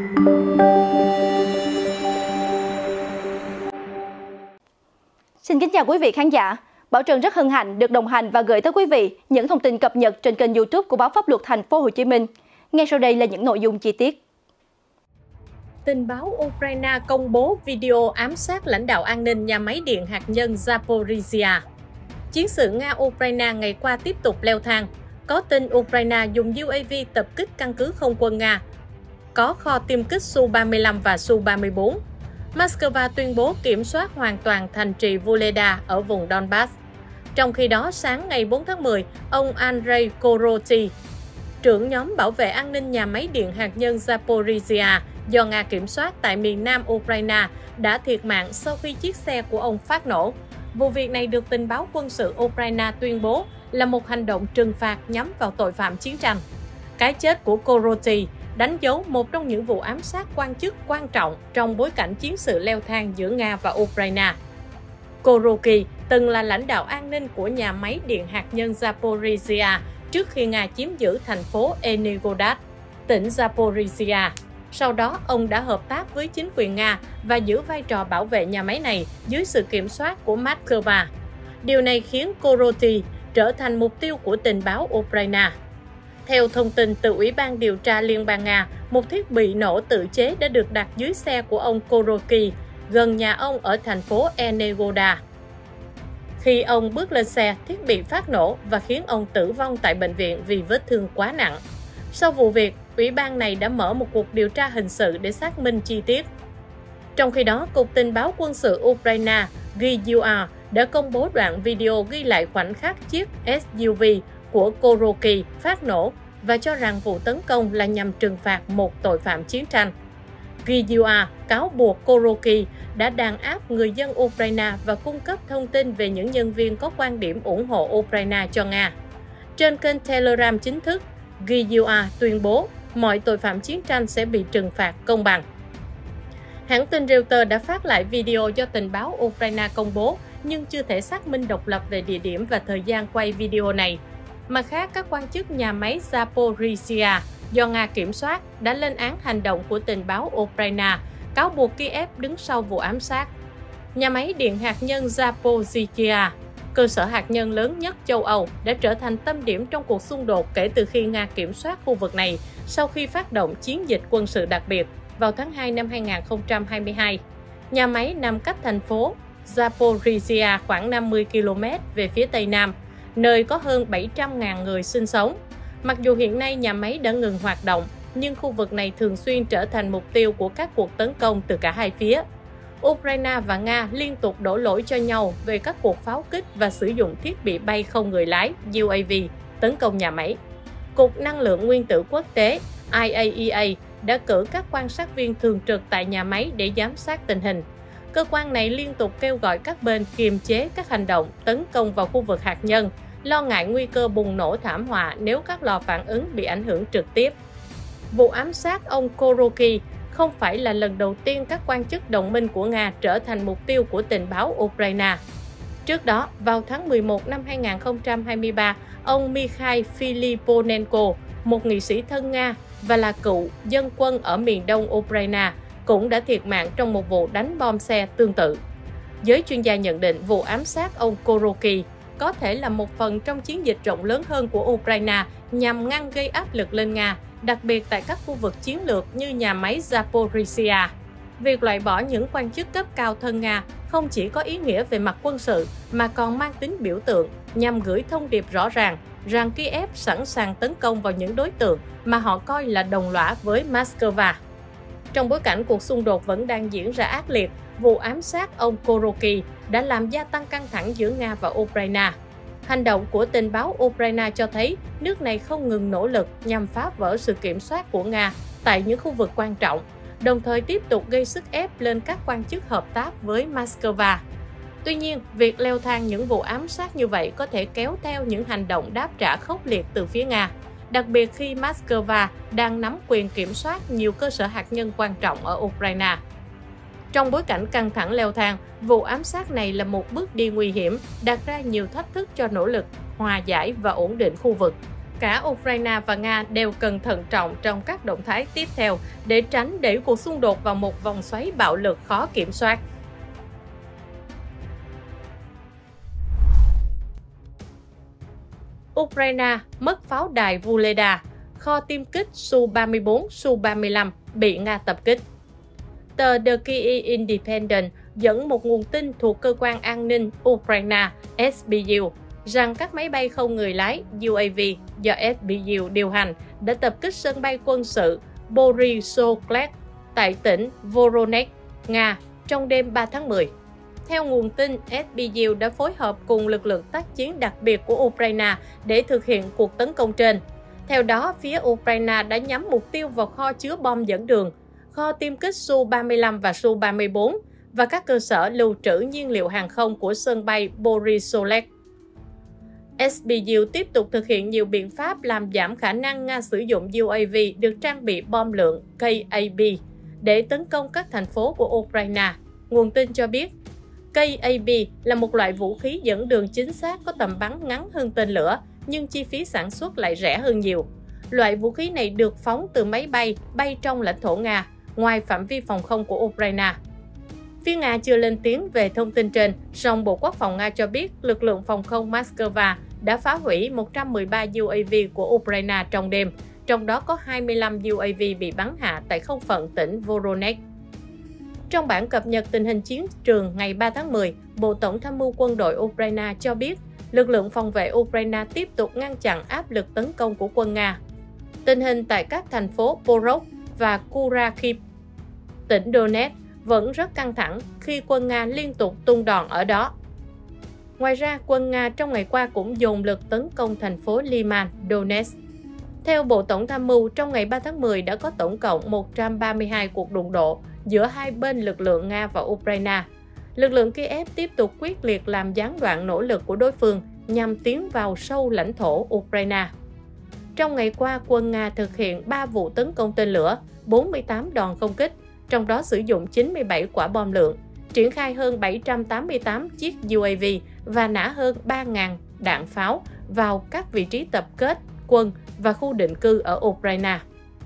Xin kính chào quý vị khán giả. Bảo Trân rất hân hạnh được đồng hành và gửi tới quý vị những thông tin cập nhật trên kênh YouTube của Báo Pháp Luật Thành phố Hồ Chí Minh. Ngay sau đây là những nội dung chi tiết. Tình báo Ukraine công bố video ám sát lãnh đạo an ninh nhà máy điện hạt nhân Zaporizhzhia. Chiến sự Nga-Ukraine ngày qua tiếp tục leo thang. Có tin Ukraine dùng UAV tập kích căn cứ không quân Nga. Có kho tiêm kích Su-35 và Su-34. Moscow tuyên bố kiểm soát hoàn toàn thành trì Voleda ở vùng Donbass. Trong khi đó, sáng ngày 4 tháng 10, ông Andrei Koroty, trưởng nhóm bảo vệ an ninh nhà máy điện hạt nhân Zaporizhzhia do Nga kiểm soát tại miền nam Ukraine, đã thiệt mạng sau khi chiếc xe của ông phát nổ. Vụ việc này được tình báo quân sự Ukraine tuyên bố là một hành động trừng phạt nhắm vào tội phạm chiến tranh. Cái chết của Koroty đánh dấu một trong những vụ ám sát quan chức quan trọng trong bối cảnh chiến sự leo thang giữa Nga và Ukraine. Koroty từng là lãnh đạo an ninh của nhà máy điện hạt nhân Zaporizhzhia trước khi Nga chiếm giữ thành phố Enigorod, tỉnh Zaporizhzhia. Sau đó, ông đã hợp tác với chính quyền Nga và giữ vai trò bảo vệ nhà máy này dưới sự kiểm soát của Moscow. Điều này khiến Koroty trở thành mục tiêu của tình báo Ukraine. Theo thông tin từ Ủy ban điều tra Liên bang Nga, một thiết bị nổ tự chế đã được đặt dưới xe của ông Koroty gần nhà ông ở thành phố Enigorod. Khi ông bước lên xe, thiết bị phát nổ và khiến ông tử vong tại bệnh viện vì vết thương quá nặng. Sau vụ việc, Ủy ban này đã mở một cuộc điều tra hình sự để xác minh chi tiết. Trong khi đó, Cục Tình báo Quân sự Ukraine GUR đã công bố đoạn video ghi lại khoảnh khắc chiếc SUV của Koroty phát nổ và cho rằng vụ tấn công là nhằm trừng phạt một tội phạm chiến tranh. GUR cáo buộc Koroty đã đàn áp người dân Ukraine và cung cấp thông tin về những nhân viên có quan điểm ủng hộ Ukraine cho Nga. Trên kênh Telegram chính thức, GUR tuyên bố mọi tội phạm chiến tranh sẽ bị trừng phạt công bằng. Hãng tin Reuters đã phát lại video do tình báo Ukraine công bố nhưng chưa thể xác minh độc lập về địa điểm và thời gian quay video này. Mặt khác, các quan chức nhà máy Zaporizhzhia do Nga kiểm soát đã lên án hành động của tình báo Ukraine, cáo buộc Kiev đứng sau vụ ám sát. Nhà máy điện hạt nhân Zaporizhzhia, cơ sở hạt nhân lớn nhất châu Âu, đã trở thành tâm điểm trong cuộc xung đột kể từ khi Nga kiểm soát khu vực này sau khi phát động chiến dịch quân sự đặc biệt vào tháng 2 năm 2022. Nhà máy nằm cách thành phố Zaporizhzhia khoảng 50 km về phía tây nam, nơi có hơn 700.000 người sinh sống. Mặc dù hiện nay nhà máy đã ngừng hoạt động, nhưng khu vực này thường xuyên trở thành mục tiêu của các cuộc tấn công từ cả hai phía. Ukraine và Nga liên tục đổ lỗi cho nhau về các cuộc pháo kích và sử dụng thiết bị bay không người lái UAV tấn công nhà máy. Cục Năng lượng Nguyên tử Quốc tế IAEA đã cử các quan sát viên thường trực tại nhà máy để giám sát tình hình. Cơ quan này liên tục kêu gọi các bên kiềm chế các hành động tấn công vào khu vực hạt nhân, lo ngại nguy cơ bùng nổ thảm họa nếu các lò phản ứng bị ảnh hưởng trực tiếp. Vụ ám sát ông Koroty không phải là lần đầu tiên các quan chức đồng minh của Nga trở thành mục tiêu của tình báo Ukraine. Trước đó, vào tháng 11 năm 2023, ông Mikhail Filiponenko, một nghị sĩ thân Nga và là cựu dân quân ở miền đông Ukraine, cũng đã thiệt mạng trong một vụ đánh bom xe tương tự. Giới chuyên gia nhận định vụ ám sát ông Koroty có thể là một phần trong chiến dịch rộng lớn hơn của Ukraine nhằm ngăn gây áp lực lên Nga, đặc biệt tại các khu vực chiến lược như nhà máy Zaporizhzhia. Việc loại bỏ những quan chức cấp cao thân Nga không chỉ có ý nghĩa về mặt quân sự mà còn mang tính biểu tượng nhằm gửi thông điệp rõ ràng rằng Kiev sẵn sàng tấn công vào những đối tượng mà họ coi là đồng lõa với Moscow. Trong bối cảnh cuộc xung đột vẫn đang diễn ra ác liệt, vụ ám sát ông Koroty đã làm gia tăng căng thẳng giữa Nga và Ukraine. Hành động của tình báo Ukraine cho thấy nước này không ngừng nỗ lực nhằm phá vỡ sự kiểm soát của Nga tại những khu vực quan trọng, đồng thời tiếp tục gây sức ép lên các quan chức hợp tác với Moscow. Tuy nhiên, việc leo thang những vụ ám sát như vậy có thể kéo theo những hành động đáp trả khốc liệt từ phía Nga, đặc biệt khi Moscow đang nắm quyền kiểm soát nhiều cơ sở hạt nhân quan trọng ở Ukraine. Trong bối cảnh căng thẳng leo thang, vụ ám sát này là một bước đi nguy hiểm, đặt ra nhiều thách thức cho nỗ lực hòa giải và ổn định khu vực. cả Ukraine và Nga đều cần thận trọng trong các động thái tiếp theo để tránh đẩy cuộc xung đột vào một vòng xoáy bạo lực khó kiểm soát. Ukraine mất pháo đài Vuleda, kho tiêm kích Su-34, Su-35 bị Nga tập kích. Tờ The Kyiv Independent dẫn một nguồn tin thuộc cơ quan an ninh Ukraine SBU rằng các máy bay không người lái UAV do SBU điều hành đã tập kích sân bay quân sự Borysogled tại tỉnh Voronezh, Nga trong đêm 3 tháng 10. Theo nguồn tin, SBU đã phối hợp cùng lực lượng tác chiến đặc biệt của Ukraine để thực hiện cuộc tấn công trên. Theo đó, phía Ukraine đã nhắm mục tiêu vào kho chứa bom dẫn đường, kho tiêm kích Su-35 và Su-34 và các cơ sở lưu trữ nhiên liệu hàng không của sân bay Borysogled. SBU tiếp tục thực hiện nhiều biện pháp làm giảm khả năng Nga sử dụng UAV được trang bị bom lượng KAB để tấn công các thành phố của Ukraine. Nguồn tin cho biết, KAB là một loại vũ khí dẫn đường chính xác có tầm bắn ngắn hơn tên lửa, nhưng chi phí sản xuất lại rẻ hơn nhiều. Loại vũ khí này được phóng từ máy bay bay trong lãnh thổ Nga, ngoài phạm vi phòng không của Ukraine. Phía Nga chưa lên tiếng về thông tin trên, song Bộ Quốc phòng Nga cho biết lực lượng phòng không Moscow đã phá hủy 113 UAV của Ukraine trong đêm, trong đó có 25 UAV bị bắn hạ tại không phận tỉnh Voronezh. Trong bản cập nhật tình hình chiến trường ngày 3 tháng 10, Bộ Tổng tham mưu quân đội Ukraine cho biết lực lượng phòng vệ Ukraine tiếp tục ngăn chặn áp lực tấn công của quân Nga. Tình hình tại các thành phố Porok và Kurakiv, tỉnh Donetsk vẫn rất căng thẳng khi quân Nga liên tục tung đòn ở đó. Ngoài ra, quân Nga trong ngày qua cũng dồn lực tấn công thành phố Liman, Donetsk. Theo Bộ Tổng tham mưu, trong ngày 3 tháng 10 đã có tổng cộng 132 cuộc đụng độ giữa hai bên lực lượng Nga và Ukraine. Lực lượng Kiev tiếp tục quyết liệt làm gián đoạn nỗ lực của đối phương nhằm tiến vào sâu lãnh thổ Ukraine. Trong ngày qua, quân Nga thực hiện 3 vụ tấn công tên lửa, 48 đòn không kích, trong đó sử dụng 97 quả bom lượng, triển khai hơn 788 chiếc UAV và nã hơn 3.000 đạn pháo vào các vị trí tập kết quân và khu định cư ở Ukraine.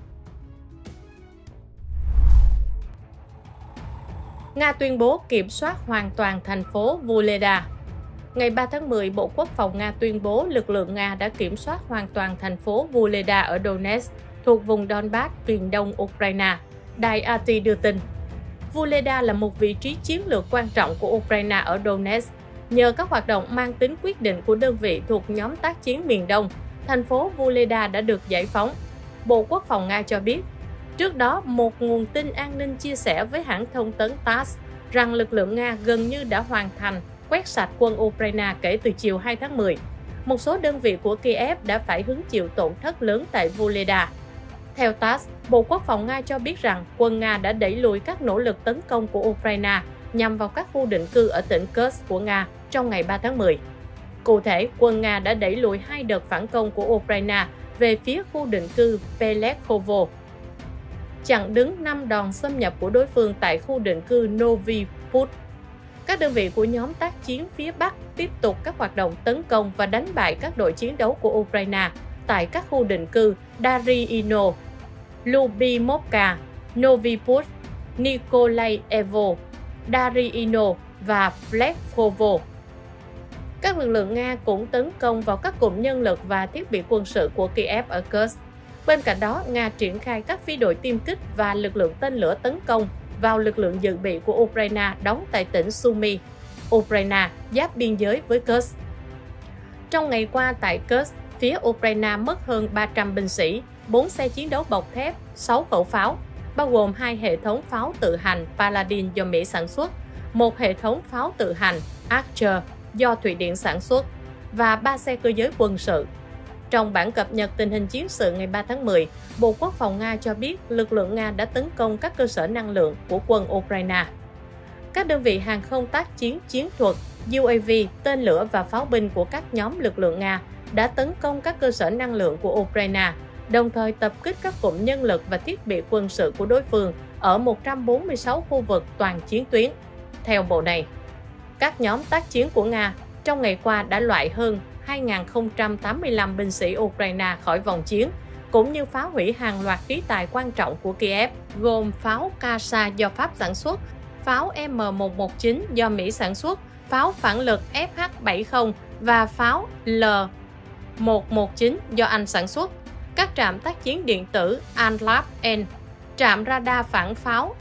Nga tuyên bố kiểm soát hoàn toàn thành phố Vuleda. Ngày 3 tháng 10, Bộ Quốc phòng Nga tuyên bố lực lượng Nga đã kiểm soát hoàn toàn thành phố Vuleda ở Donetsk, thuộc vùng Donbass, miền đông Ukraine. Đài RT đưa tin, Vuleda là một vị trí chiến lược quan trọng của Ukraine ở Donetsk. Nhờ các hoạt động mang tính quyết định của đơn vị thuộc nhóm tác chiến miền Đông, thành phố Vuleda đã được giải phóng. Bộ Quốc phòng Nga cho biết, trước đó một nguồn tin an ninh chia sẻ với hãng thông tấn TASS rằng lực lượng Nga gần như đã hoàn thành quét sạch quân Ukraine kể từ chiều 2 tháng 10. Một số đơn vị của Kiev đã phải hứng chịu tổn thất lớn tại Vuleda. Theo TASS, Bộ Quốc phòng Nga cho biết rằng quân Nga đã đẩy lùi các nỗ lực tấn công của Ukraine nhằm vào các khu định cư ở tỉnh Kursk của Nga trong ngày 3 tháng 10. Cụ thể, quân Nga đã đẩy lùi 2 đợt phản công của Ukraine về phía khu định cư Pelekhovo, chặn đứng 5 đòn xâm nhập của đối phương tại khu định cư Novy Put. Các đơn vị của nhóm tác chiến phía Bắc tiếp tục các hoạt động tấn công và đánh bại các đội chiến đấu của Ukraine tại các khu định cư Dariino, Lubimovka, Novy Put, Nikolaevo, Dariino và Flekhovo. Các lực lượng Nga cũng tấn công vào các cụm nhân lực và thiết bị quân sự của Kiev ở Kursk. Bên cạnh đó, Nga triển khai các phi đội tiêm kích và lực lượng tên lửa tấn công vào lực lượng dự bị của Ukraine đóng tại tỉnh Sumy, Ukraine, giáp biên giới với Kursk. Trong ngày qua tại Kursk, phía Ukraine mất hơn 300 binh sĩ, 4 xe chiến đấu bọc thép, 6 khẩu pháo, bao gồm 2 hệ thống pháo tự hành Paladin do Mỹ sản xuất, một hệ thống pháo tự hành Archer do Thụy Điển sản xuất và 3 xe cơ giới quân sự. Trong bản cập nhật tình hình chiến sự ngày 3 tháng 10, Bộ Quốc phòng Nga cho biết lực lượng Nga đã tấn công các cơ sở năng lượng của quân Ukraine. Các đơn vị hàng không tác chiến chiến thuật, UAV, tên lửa và pháo binh của các nhóm lực lượng Nga đã tấn công các cơ sở năng lượng của Ukraine, đồng thời tập kích các cụm nhân lực và thiết bị quân sự của đối phương ở 146 khu vực toàn chiến tuyến. Theo bộ này, các nhóm tác chiến của Nga trong ngày qua đã loại hơn 2.085 binh sĩ Ukraine khỏi vòng chiến, cũng như phá hủy hàng loạt khí tài quan trọng của Kiev, gồm pháo Kasa do Pháp sản xuất, pháo M119 do Mỹ sản xuất, pháo phản lực FH-70 và pháo L119 do Anh sản xuất, các trạm tác chiến điện tử Anlab-N, trạm radar phản pháo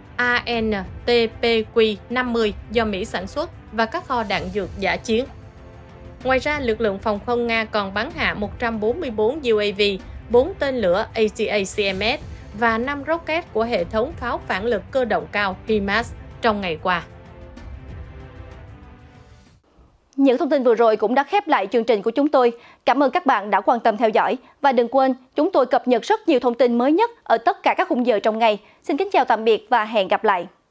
ANTPQ-50 do Mỹ sản xuất và các kho đạn dược dã chiến. Ngoài ra, lực lượng phòng không Nga còn bắn hạ 144 UAV, 4 tên lửa ATACMS và 5 rocket của hệ thống pháo phản lực cơ động cao HIMARS trong ngày qua. Những thông tin vừa rồi cũng đã khép lại chương trình của chúng tôi. Cảm ơn các bạn đã quan tâm theo dõi. Và đừng quên, chúng tôi cập nhật rất nhiều thông tin mới nhất ở tất cả các khung giờ trong ngày. Xin kính chào tạm biệt và hẹn gặp lại.